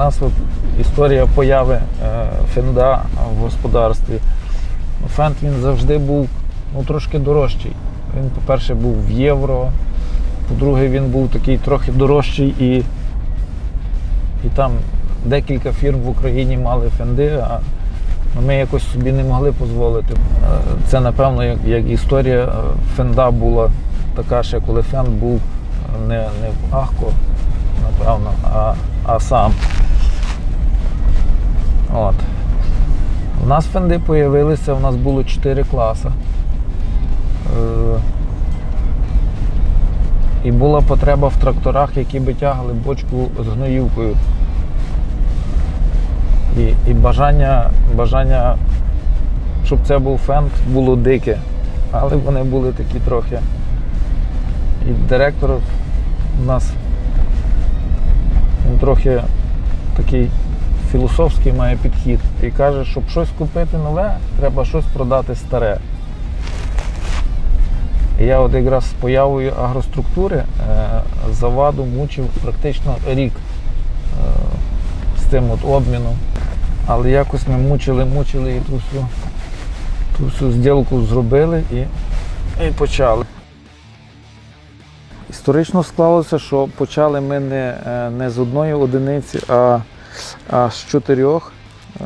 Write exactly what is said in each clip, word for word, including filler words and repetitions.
нас от історія появи е, фенда в господарстві. Фенд він завжди був ну, трошки дорожчий. Він, по-перше, був в євро, по-друге, він був такий трохи дорожчий і, і там декілька фірм в Україні мали фенди, а ми якось собі не могли дозволити. Це, напевно, як, як історія фенда була така ще, коли фенд був не, не в Ахко, напевно, а, а сам. От. У нас фенди з'явилися, у нас було чотири класи. Е, і була потреба в тракторах, які би тягали бочку з гноївкою. І, і бажання, бажання, щоб це був фенд, було дике. Але вони були такі трохи. І директор у нас він трохи такий філософський має підхід. І каже, щоб щось купити нове, треба щось продати старе. І я от якраз з появою агроструктури е, заваду мучив практично рік е, з цим от обміном. Але якось ми мучили, мучили і ту всю, ту всю зділку зробили і, і почали. Історично склалося, що почали ми не, не з одної одиниці, а, а з чотирьох, е,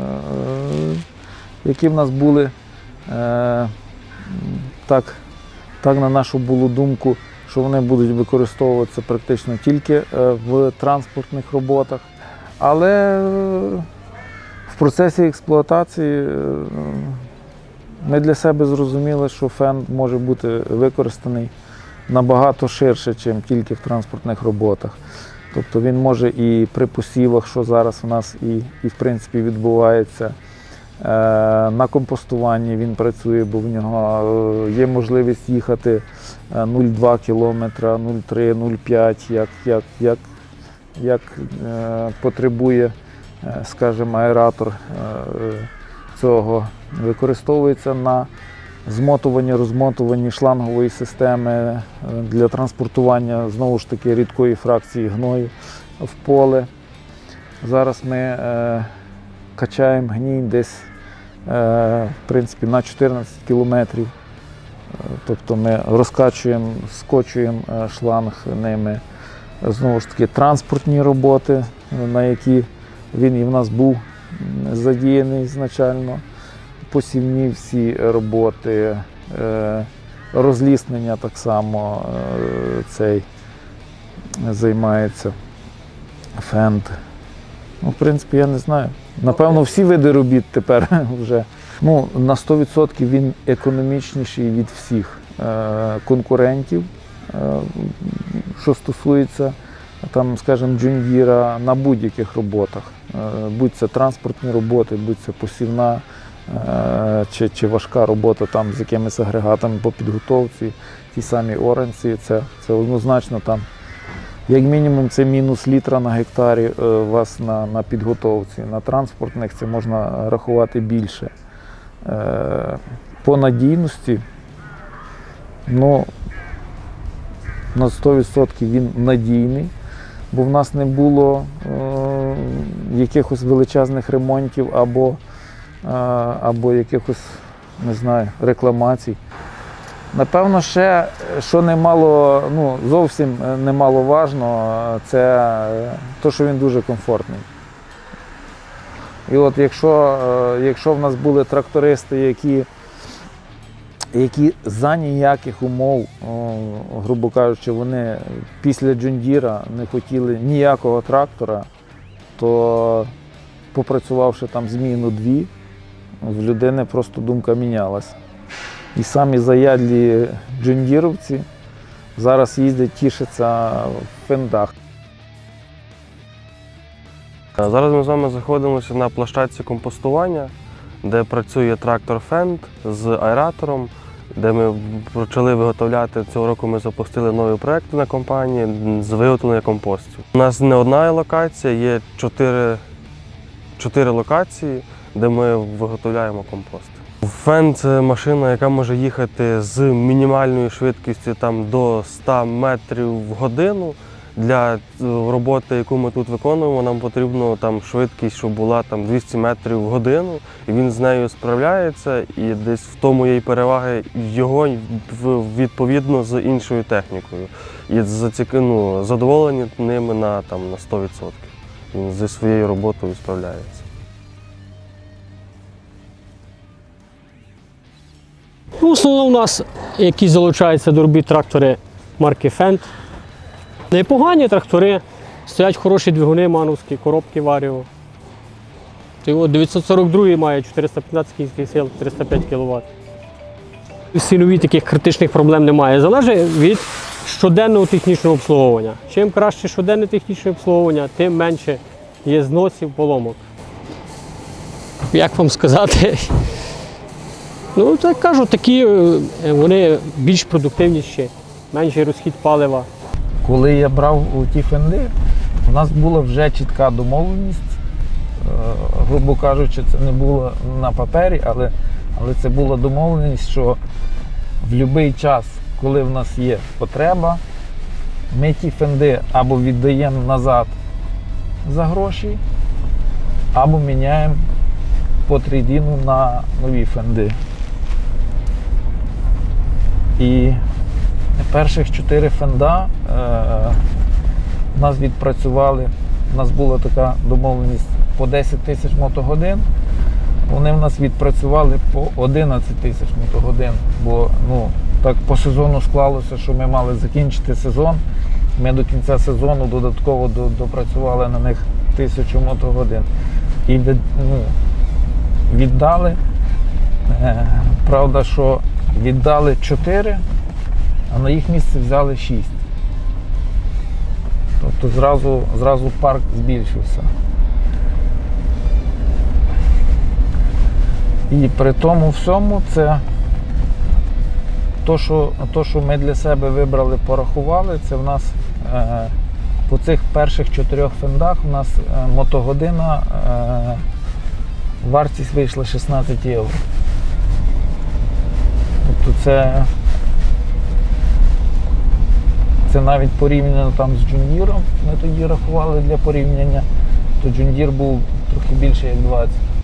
які в нас були, е, так, так на нашу було думку, що вони будуть використовуватися практично тільки в транспортних роботах. Але в процесі експлуатації ми для себе зрозуміли, що фенд може бути використаний набагато ширше, ніж тільки в транспортних роботах. Тобто він може і при посівах, що зараз у нас і, і в принципі відбувається, на компостуванні він працює, бо в нього є можливість їхати нуль цілих два кілометра, нуль цілих три, нуль цілих п'ять, як, як, як, як потребує, скажімо, аератор цього. Використовується на змотуванні, розмотуванні шлангової системи для транспортування, знову ж таки, рідкої фракції гною в поле. Зараз ми е, качаємо гній десь е, в принципі, на чотирнадцять кілометрів. Тобто ми розкачуємо, скочуємо шланг ними. Знову ж таки, транспортні роботи, на які він і в нас був задіяний ізначально. Посівні всі роботи, розліснення так само цей займається фенд. Ну, в принципі, я не знаю. Напевно, всі види робіт тепер вже. Ну, на сто відсотків він економічніший від всіх конкурентів, що стосується, там, скажімо, джундіра на будь-яких роботах. Будь це транспортні роботи, будь це посівна, Чи, чи важка робота там з якимись агрегатами по підготовці, ті самі оранці, це, це однозначно там, як мінімум, це мінус літра на гектарі у вас на, на підготовці. На транспортних це можна рахувати більше. По надійності, ну, на сто відсотків він надійний, бо в нас не було е, якихось величезних ремонтів або або якихось, не знаю, рекламацій. Напевно, ще, що немало, ну, зовсім немаловажно, це те, що він дуже комфортний. І от якщо, якщо в нас були трактористи, які, які за ніяких умов, грубо кажучи, вони після джундіра не хотіли ніякого трактора, то попрацювавши там зміну-дві, в людини просто думка мінялася. І самі заядлі джундіровці зараз їздять, тішаться в фендах. Зараз ми з вами знаходимося на площадці компостування, де працює трактор фенд з аератором, де ми почали виготовляти, цього року ми запустили нові проекти на компанії з виготовлення компостів. У нас не одна локація, є чотири, чотири локації, де ми виготовляємо компост. Фенд – це машина, яка може їхати з мінімальною швидкістю там, до ста метрів в годину. для роботи, яку ми тут виконуємо, нам потрібно там швидкість, щоб була там двісті метрів в годину, і він з нею справляється, і десь в тому є й переваги його відповідно з іншою технікою. І ну, задоволені ними на, там, на сто відсотків. Він зі своєю роботою справляється. В основному у нас, які залучаються до робіт трактори марки Фенд. Непогані трактори, стоять хороші двигуни мановські, коробки Варіо. дев'ятсот сорок другий має чотириста п'ятнадцять кінських сил, триста п'ять кіловат. Всі нові таких критичних проблем немає. Залежить від щоденного технічного обслуговування. Чим краще щоденне технічне обслуговування, тим менше є зносів, поломок. Як вам сказати? Ну, так кажу, такі вони більш продуктивніші, менший розхід палива. Коли я брав у ті фенди, у нас була вже чітка домовленість. Грубо кажучи, це не було на папері, але, але це була домовленість, що в будь-який час, коли в нас є потреба, ми ті фенди або віддаємо назад за гроші, або міняємо по трейдіну на нові фенди. І перших чотири фенда е, нас відпрацювали, у нас була така домовленість по десять тисяч мотогодин, вони в нас відпрацювали по одинадцять тисяч мотогодин, бо ну, так по сезону склалося, що ми мали закінчити сезон, ми до кінця сезону додатково допрацювали на них тисячу мотогодин. І ну, віддали, е, правда, що віддали чотири, а на їх місце взяли шість. Тобто зразу, зразу парк збільшився. І при тому всьому це то, що, то, що ми для себе вибрали, порахували, це в нас е, по цих перших чотирьох фендах у нас е, мотогодина, е, вартість вийшла шістнадцять євро. Тобто це, це навіть порівняно там з Джундіром, ми тоді рахували для порівняння, то Джундір був трохи більше як двадцять.